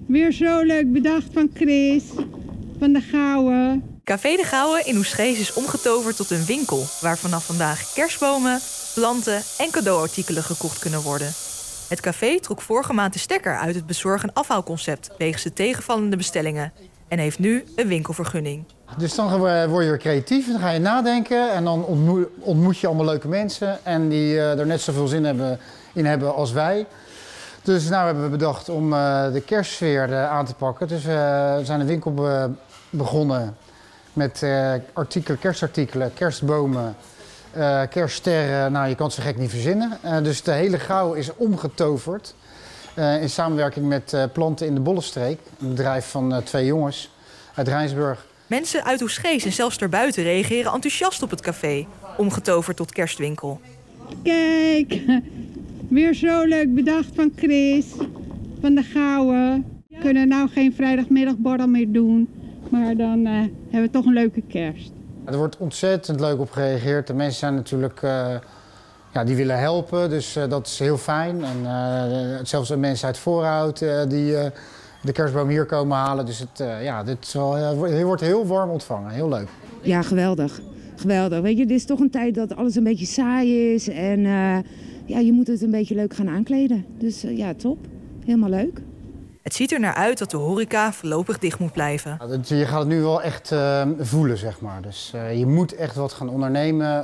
Weer zo leuk bedacht van Chris, van de Gouwe. Café de Gouwe in Oegstgeest is omgetoverd tot een winkel waar vanaf vandaag kerstbomen, planten en cadeauartikelen gekocht kunnen worden. Het café trok vorige maand de stekker uit het bezorg- en afhaalconcept wegens de tegenvallende bestellingen en heeft nu een winkelvergunning. Dus dan word je weer creatief, dan ga je nadenken en dan ontmoet je allemaal leuke mensen en die er net zoveel zin in hebben als wij. Dus nou hebben we bedacht om de kerstsfeer aan te pakken. Dus we zijn een winkel begonnen met kerstartikelen, kerstbomen, kerststerren. Nou, je kan het zo gek niet verzinnen. Dus de hele Gouwe is omgetoverd in samenwerking met Planten in de Bollenstreek. Een bedrijf van 2 jongens uit Rijnsburg. Mensen uit Oegstgeest en zelfs daarbuiten reageren enthousiast op het café, omgetoverd tot kerstwinkel. Kijk, weer zo leuk bedacht van Chris, van de Gouwe. We kunnen nou geen vrijdagmiddagborrel meer doen, maar dan hebben we toch een leuke kerst. Er wordt ontzettend leuk op gereageerd. De mensen zijn natuurlijk, die willen helpen, dus dat is heel fijn. En zelfs de mensen uit Voorhout die de kerstboom hier komen halen. Dus dit wordt heel warm ontvangen, heel leuk. Ja, geweldig. Geweldig. Weet je, dit is toch een tijd dat alles een beetje saai is en je moet het een beetje leuk gaan aankleden. Dus top. Helemaal leuk. Het ziet er naar uit dat de horeca voorlopig dicht moet blijven. Je gaat het nu wel echt voelen, zeg maar. Dus je moet echt wat gaan ondernemen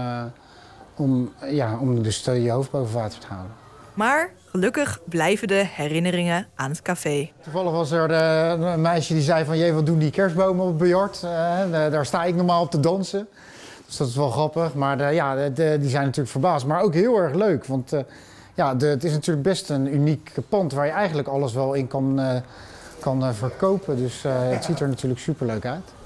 om dus je hoofd boven water te houden. Maar gelukkig blijven de herinneringen aan het café. Toevallig was er een meisje die zei van, wat doen die kerstbomen op het biljart? Daar sta ik normaal op te dansen. Dus dat is wel grappig, maar die zijn natuurlijk verbaasd. Maar ook heel erg leuk, want het is natuurlijk best een uniek pand waar je eigenlijk alles wel in kan verkopen. Dus het ziet er natuurlijk superleuk uit.